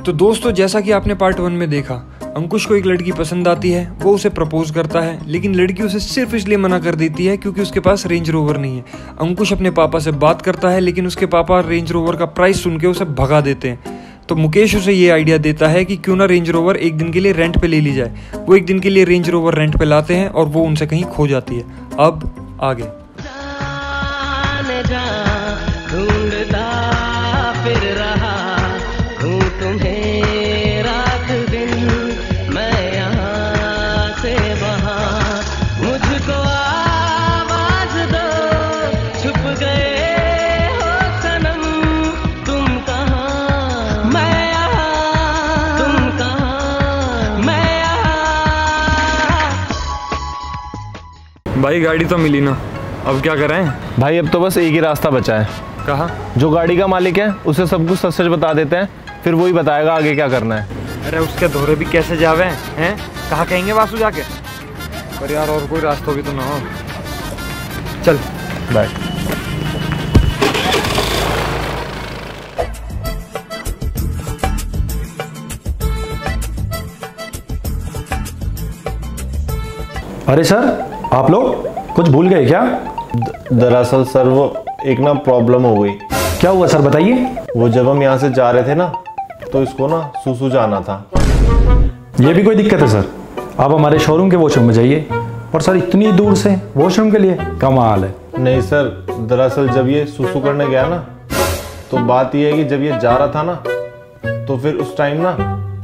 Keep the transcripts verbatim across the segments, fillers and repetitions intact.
तो दोस्तों, जैसा कि आपने पार्ट वन में देखा, अंकुश को एक लड़की पसंद आती है, वो उसे प्रपोज करता है, लेकिन लड़की उसे सिर्फ इसलिए मना कर देती है क्योंकि उसके पास रेंज रोवर नहीं है। अंकुश अपने पापा से बात करता है, लेकिन उसके पापा रेंज रोवर का प्राइस सुन के उसे भगा देते हैं। तो मुकेश उसे ये आइडिया देता है कि क्यों ना रेंज रोवर एक दिन के लिए रेंट पे ले ली जाए। वो एक दिन के लिए रेंज रोवर रेंट पे लाते हैं और वो उनसे कहीं खो जाती है। अब आगे भाई गाड़ी तो मिली ना, अब क्या करें? भाई अब तो बस एक ही रास्ता बचा है। कहाँ? जो गाड़ी का मालिक है उसे सब कुछ सच सच बता देते हैं, फिर वही बताएगा आगे क्या करना है। अरे उसके धोरे भी कैसे जावे हैं? कहाँ कहेंगे वासु जाके? पर यार और कोई रास्ता भी तो ना हो। चल बाय। अरे सर, आप लोग कुछ भूल गए क्या? दरअसल सर वो एक ना प्रॉब्लम हो गई। क्या हुआ सर, बताइए। वो जब हम यहाँ से जा रहे थे ना, तो इसको ना सुसु जाना था। ये भी कोई दिक्कत है सर? आप हमारे शोरूम के वॉशरूम में जाइए। और सर इतनी दूर से वॉशरूम के लिए, कमाल है। नहीं सर, दरअसल जब ये सुसु करने गया ना, तो बात ये है कि जब ये जा रहा था ना, तो फिर उस टाइम ना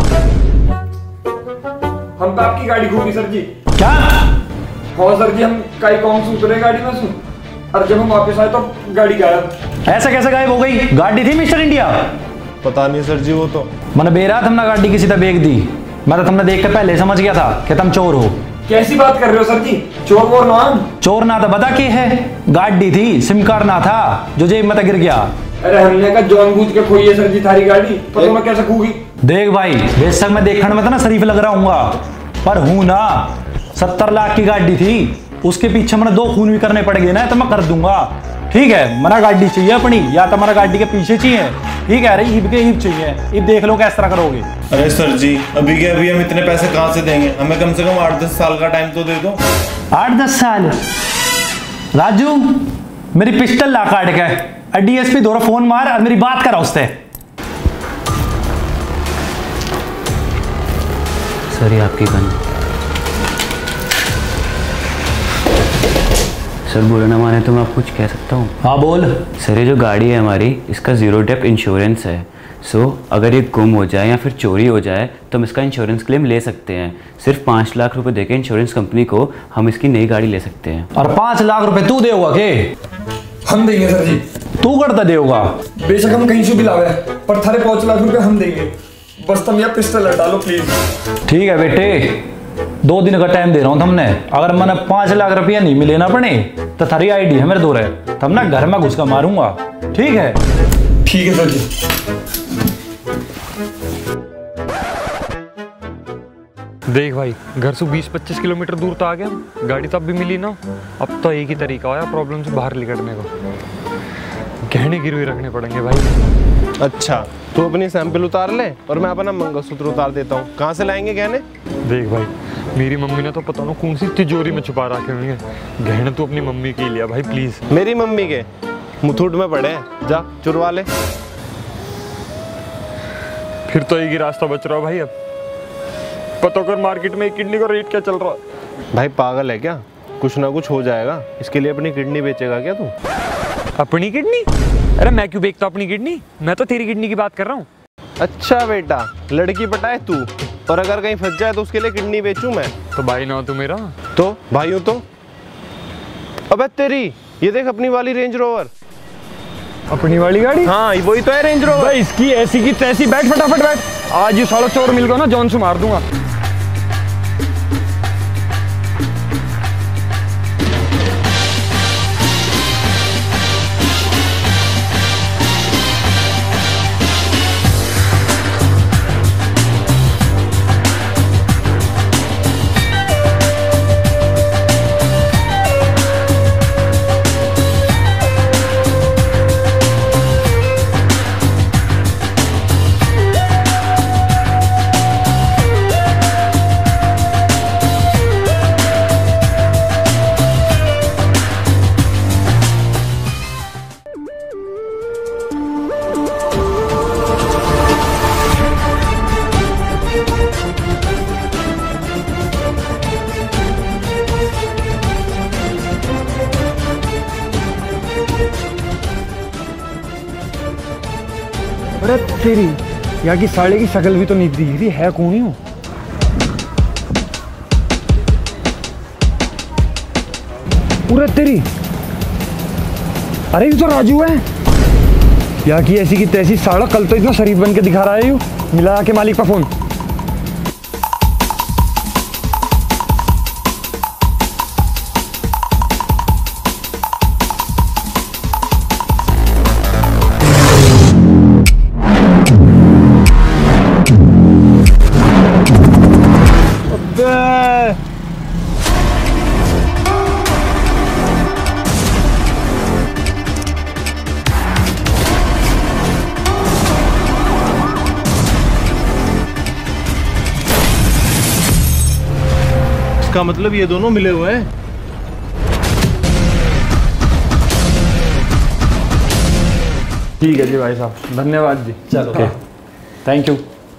हम तो आपकी गाड़ी घूमी सर जी। क्या? हाँ सर जी, हम कई कौन से उतरे गाड़ी में सुन, और जब हम वापस आए तो गाड़ी गायब। ऐसा कैसे गायब हो गई? गाड़ी थी मिस्टर इंडिया। पता नहीं सर जी, वो तो मैंने बेरा तुमने गाड़ी की सीधा बेच दी। मैं तो तुमने देख के पहले समझ गया था कि तुम चोर हो। कैसी बात कर रहे हो सर जी? चोर वोर ना? चोर ना था, बता क्या है? गाड़ी थी, सिम कार्ड ना था जो जेब में गिर गया। अरे हमने कहा जानबूझ के खोई है सर जी थारी गाड़ी, पर मैं कैसे खूगी? देख भाई, बेशक मैं देखने में तो ना शरीफ लग रहा हूँ, पर हूँ ना। सत्तर लाख की गाड़ी थी, उसके पीछे मैंने दो खून भी करने पड़ेंगे ना, तो मैं कर दूंगा। ठीक है, मना गाड़ी चाहिए अपनी, या तो हमारा गाड़ी के पीछे चाहिए। ठीक है, अरे ईब के ईब चाहिए। ईब देख लो किस तरह करोगे। अरे सर जी, अभी के अभी हम इतने पैसे कहाँ से देंगे? हमें कम से कम आठ दस साल का टाइम तो दे दो। आठ दस साल? राजू, मेरी पिस्टल ला काट के डीएसपी दोरा फोन मार और मेरी बात करा उससे। सर ये आपकी गन। सर बोलो ना माने तो मैं आपको कुछ कह सकता हूँ? हाँ बोल। सर ये जो गाड़ी है हमारी, इसका ज़ीरो डेप्थ इंश्योरेंस है। सो अगर ये गुम हो जाए या फिर चोरी हो जाए तो हम इसका इंश्योरेंस क्लेम ले सकते हैं। सिर्फ पाँच लाख रुपए देके इंश्योरेंस कंपनी को हम इसकी नई गाड़ी ले सकते हैं। और पाँच लाख रुपए तू देगा के? हम देंगे सर जी। तू करता देगा? बेशक हम कहीं से भी लावे, पर थारे पाँच लाख रुपए हम देंगे। बस तुम यह पिस्टल हटा लो प्लीज। ठीक है बेटे, दो दिन का टाइम दे रहा हूँ तुमने। अगर मैंने पांच लाख रुपया नहीं मिले ना पड़े तो थारी आईडी है मेरे दो रहे, तब ना घर में घुस कर मारूंगा। ठीक है? ठीक है सर जी। देख भाई, घर से बीस पच्चीस किलोमीटर दूर तो आ गया, गाड़ी तब भी मिली ना। अब तो एक ही तरीका है प्रॉब्लम से बाहर निकलने को, गहने गिरवी रखने पड़ेंगे भाई। अच्छा, तू अपनी सैंपल उतार ले और मैं अपना मंगलसूत्र उतार देता हूँ। कहाँ से लाएंगे गहने? देख भाई, मेरी मम्मी ने तो पता ना कौन सी तिजोरी में छुपा रखे होंगे गहने। तू अपनी मम्मी के लिया भाई प्लीज। मेरी मम्मी के मुथूट में पड़े हैं, जा चुरवा ले। फिर तो एक ही रास्ता बच रहा है भाई। अब पता कर मार्केट में एक किडनी का रेट क्या चल रहा है? भाई पागल है क्या? कुछ ना कुछ हो जाएगा, इसके लिए अपनी किडनी बेचेगा क्या तू? अपनी किडनी? अरे मैं क्यों बेचता अपनी किडनी? मैं तो तेरी किडनी की बात कर रहा हूँ। अच्छा बेटा, लड़की पटाए तू, और अगर कहीं फंस जाए तो उसके लिए किडनी बेचूं मैं? तो भाई ना तू मेरा। तो भाई हो तो? अबे तेरी, ये देख अपनी वाली रेंज रोवर। अपनी वाली गाड़ी? हाँ वही तो है रेंज रोवर। भाई इसकी ऐसी की तैसी, बैठ फटाफट बैठ। आज ये साला चोर मिल गया ना, जॉन से मार दूंगा। अरे तेरी यहाँ की साड़ी की शक्ल भी तो नहीं दिख रही है, कौन ही हूँ? पूरे तेरी, अरे ये तो राजू है। यहाँ की ऐसी की तैसी साड़ा, कल तो इतना शरीफ बन के दिखा रहा है यू। मिला के मालिक का फोन। इसका मतलब ये दोनों मिले हुए हैं। ठीक है जी भाई साहब, धन्यवाद जी। चलो ओके, थैंक यू।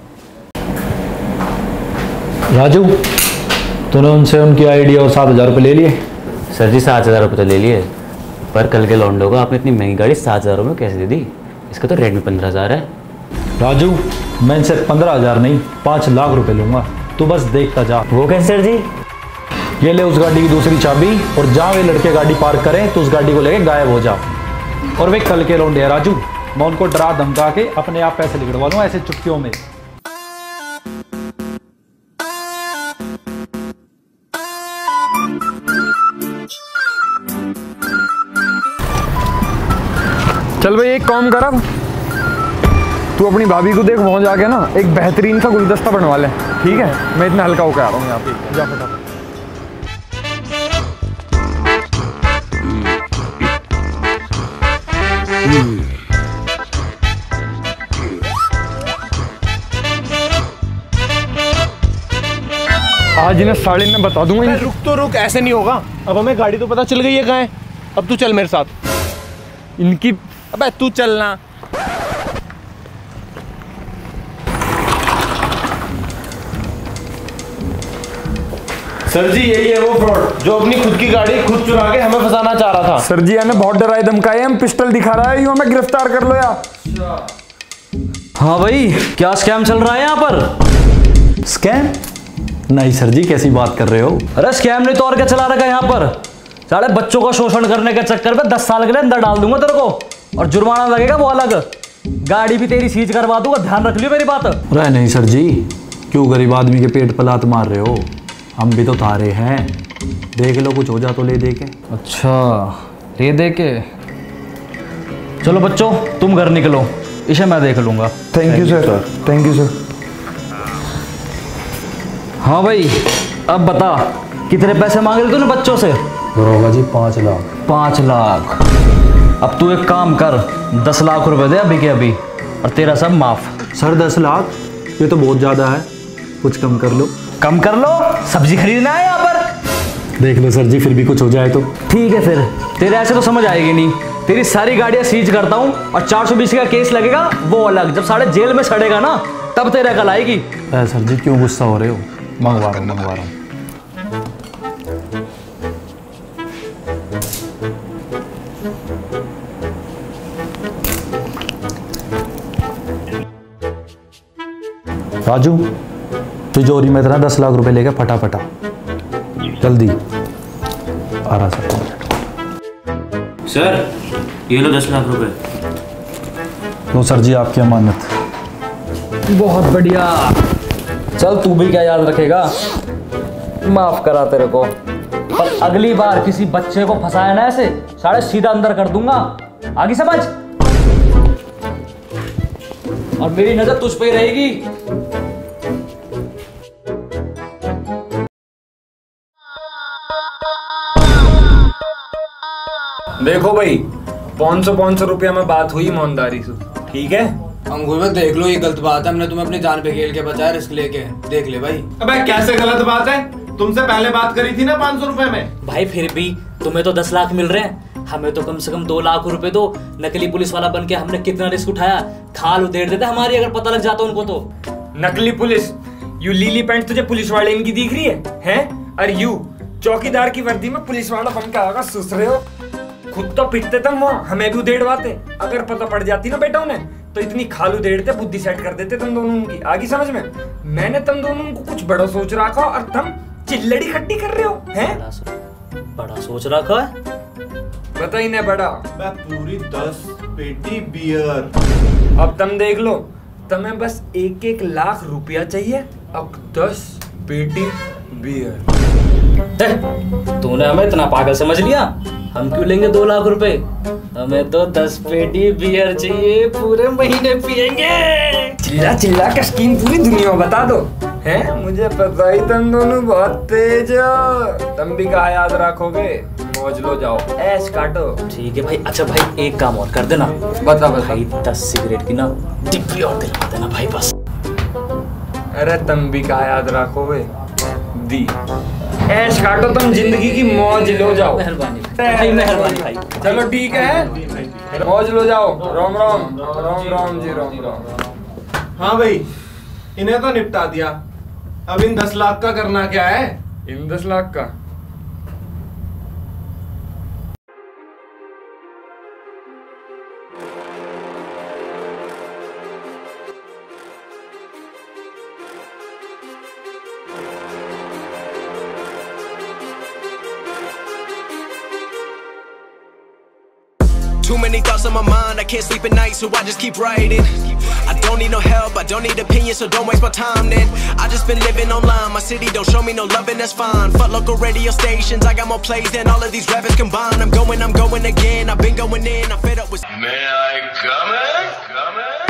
राजू, तूने उनसे उनकी आईडी और सात हजार रुपये ले लिए? सर जी सात हज़ार रुपये तो ले लिए, पर कल के लौंडो को आपने इतनी महंगी गाड़ी सात हज़ार रुपये में कैसे दे दी? इसका तो रेट भी पंद्रह हज़ार है। राजू, मैं इनसे पंद्रह हजार नहीं पाँच लाख रुपए लूंगा, तू बस देखता जा। वो कैसे सर जी? ये ले उस गाड़ी की दूसरी चाबी, और जहाँ वे लड़के गाड़ी पार्क करें तो उस गाड़ी को लेके गायब हो जाओ। और वे कल के लौंडे हैं राजू, मैं उनको डरा धमका के अपने आप पैसे निकलवा लूँ ऐसे चुटकियों में। चल भाई एक काम कर, अब तू अपनी भाभी को देख, वहां जाके ना एक बेहतरीन सा गुलदस्ता बनवा ले, ठीक है? मैं इतना हल्का होकर आ रहा हूँ यहाँ पे, जा फटाफट। आज इन्हें साड़ी में बता दूंगा। रुक तो रुक, ऐसे नहीं होगा। अब हमें गाड़ी तो पता चल गई है कहाँ है। अब तू चल मेरे साथ। इनकी, अबे तू चलना। सर जी यही है वो फ्रॉड जो अपनी खुद की गाड़ी खुद चुरा के हमें फंसाना चाह रहा था। सर जी हमें बहुत डराए धमकाए, हम पिस्टल दिखा रहा है, यूं हमें गिरफ्तार कर लो यार। हाँ भाई, क्या स्कैम चल रहा है यहाँ पर? स्कैम नहीं सर जी, कैसी बात कर रहे हो? अरे स्कैम नहीं तो और क्या चला रखा है यहाँ पर? साले बच्चों का शोषण करने के चक्कर में दस साल के लिए अंदर डाल दूंगा तेरे को, और जुर्माना लगेगा वो अलग। गाड़ी भी तेरी सीज करवा दूंगा, ध्यान रख लियो मेरी बात। अरे नहीं सर जी, क्यों गरीब आदमी के पेट पर लात मार रहे हो? हम भी तो थारे हैं, देख लो कुछ हो जा तो ले दे के। अच्छा ले दे के, चलो बच्चों तुम घर निकलो, इसे मैं देख लूंगा। Thank you sir, thank you sir. हाँ भाई, अब बता कितने पैसे मांगे थे तूने बच्चों से? होगा जी पाँच लाख। पाँच लाख? अब तू एक काम कर, दस लाख रुपए दे अभी के अभी, और तेरा सब माफ। सर दस लाख ये तो बहुत ज्यादा है, कुछ कम कर लो। कम कर लो, सब्जी खरीदना है यहाँ पर। देख लो सर जी, फिर भी कुछ हो जाए तो। ठीक है फिर, तेरे ऐसे तो समझ आएगी नहीं, तेरी सारी गाड़ियाँ सीज करता हूँ, और चार सौ बीस का केस लगेगा वो अलग, जब साढ़े जेल में सड़ेगा ना तब तेरे कल आएगी। सर जी क्यों गुस्सा हो रहे हो? मंगवा रहा हूँ मंगवा रहा हूँ। राजू तिजोरी में इतना दस लाख रुपए लेके फटाफटा जल्दी आ रहा सर। सर ये लो दस लाख रुपए। लो सर जी आपकी अमानत। बहुत बढ़िया। चल तू भी क्या याद रखेगा, माफ करा तेरे को, पर अगली बार किसी बच्चे को फंसाया ना ऐसे, साढ़े सीधा अंदर कर दूंगा, आगे समझ। और मेरी नजर तुझ पे ही रहेगी। देखो भाई, पाँच सौ पाँच सौ रुपया में बात हुई ईमानदारी से, ठीक है? अंकुश भाई देख लो, ये गलत बात है, हमने तुम्हें अपनी जान पे खेल के बचाया रिस्क लेके, देख ले भाई। अबे कैसे गलत बात है? तुमसे पहले बात करी थी ना पाँच सौ रुपए में। भाई फिर भी तुम्हें तो दस लाख मिल रहे हैं, हमें तो कम से कम दो लाख रुपए दो। नकली पुलिस वाला बन के हमने कितना रिस्क उठाया, खाल उधेड़ देते हमारी अगर पता लग जाता उनको तो। नकली पुलिस? यू लीली पैंट तुझे पुलिस वाले इनकी दिख रही है, हैं? और यू चौकीदार की वर्दी में पुलिस वाला बन के आगा सुस रहे हो। खुद तो पिटते तुम वहाँ, हमें भी उधेड़वाते। अगर पता पड़ जाती ना बेटा उन्हें तो इतनी खालू देड़ते बुद्धि सेट कर देते तुम दोनों की। आगे समझ में? मैंने तुम दोनों को कुछ बड़ा सोच रखा और तुम चिल्लड़ी खट्टी कर रहे हो हैं? बड़ा, सो, बड़ा सोच रखा है। पता ही नहीं बड़ा। मैं पूरी दस पेटी बियर। अब तुम देख लो, तुम्हें बस एक एक लाख रुपया चाहिए, अब दस पेटी बियर। तूने हमें इतना पागल समझ लिया? हम क्यों लेंगे दो लाख रुपए? हमें तो दस पेटी बियर चाहिए, पूरे महीने पियेंगे। चिल्ला चिल्ला का स्कीम पूरी दुनिया बता दो हैं? मुझे पता ही तुम दोनों बहुत तेज हो। तुम भी कहा याद रखोगे? मौज लो, जाओ ऐश काटो। ठीक है भाई। अच्छा भाई एक काम और कर देना। बता बता भाई दस सिगरेट की ना डिब्बी और दिलवा देना भाई बस। अरे तुम भी कहा याद रखोगे? दी ऐश काटो, तुम जिंदगी की मौज लो, जाओ। मेहरबानी भाई, मेहरबानी भाई। चलो ठीक है, मौज लो, जाओ। राम राम राम राम जी, राम राम। हाँ भाई, इन्हें तो निपटा दिया, अब इन दस लाख का करना क्या है? इन दस लाख का Too many thoughts on my mind, I can't sleep at night, so I just keep writing. I don't need no help, I don't need opinions, so don't waste my time then. I just been living online, my city don't show me no love and that's fine. Fuck local radio stations, I got more plays than all of these rappers combined. I'm going, I'm going again, I've been going in, I'm fed up with. May I come in? Come in?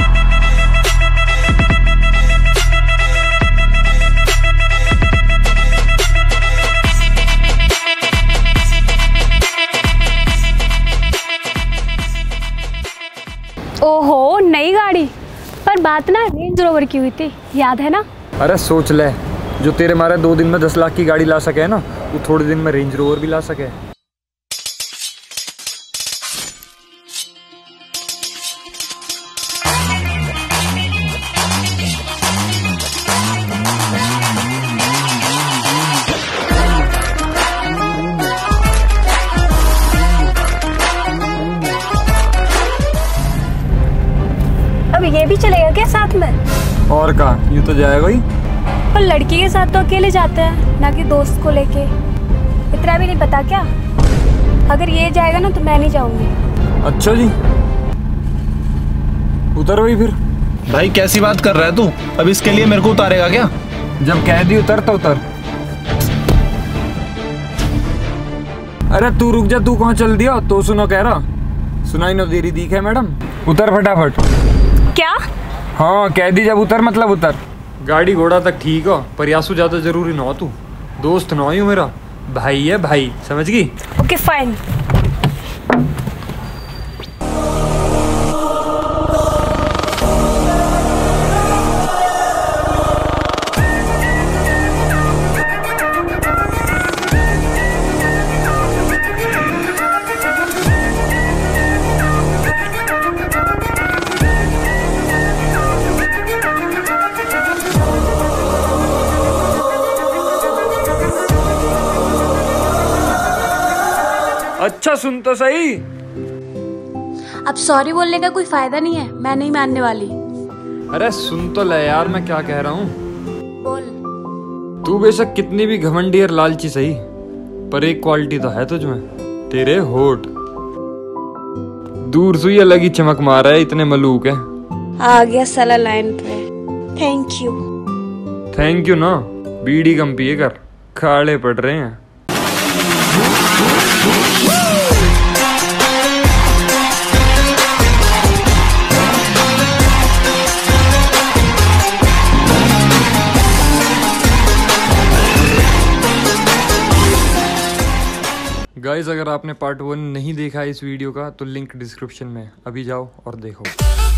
ओहो, नई गाड़ी। पर बात ना range rover की हुई थी, याद है ना? अरे सोच ले, जो तेरे मारे दो दिन में दस लाख की गाड़ी ला सके ना, वो थोड़े दिन में रेंज रोवर भी ला सके। अब ये भी चलेगा क्या साथ में? और का, यूँ तो जाएगा ही। पर लड़की के साथ तो अकेले जाते हैं, ना कि दोस्त को लेके। इतना भी नहीं पता क्या? अगर ये जाएगा ना तो मैं नहीं जाऊंगी। अच्छा जी, उतर वही फिर। भाई कैसी बात कर रहा है तू? अब इसके लिए मेरे को उतारेगा क्या? जब कह दी उतर तो उतर। अरे तू रुक जा, तू कहाँ चल दिया? तो सुनो कह रहा, सुनाई न देरी दीख है मैडम, उतर फटाफट। क्या? हाँ कह दी, जब उतर मतलब उतर। गाड़ी घोड़ा तक ठीक हो, पर यासु ज्यादा जरूरी ना हो, तू दोस्त ना हो मेरा, भाई है भाई, समझ गई? Okay fine. अच्छा सुन तो सही। अब सॉरी बोलने का कोई फायदा नहीं है, मैं नहीं मानने वाली। अरे सुन तो ले यार, मैं क्या कह रहा हूँ। बोल। तू बेशक कितनी भी घमंडी और लालची सही, पर एक क्वालिटी तो है तुझमें, तेरे होठ। दूर से ही अलग ही चमक मारा है, इतने मलूक है। आ गया साला लाइन पे। Thank you. थैंक यू ना, बीड़ी कम पिए कर, खाड़े पड़ रहे हैं। गाइस अगर आपने पार्ट वन नहीं देखा इस वीडियो का तो लिंक डिस्क्रिप्शन में, अभी जाओ और देखो।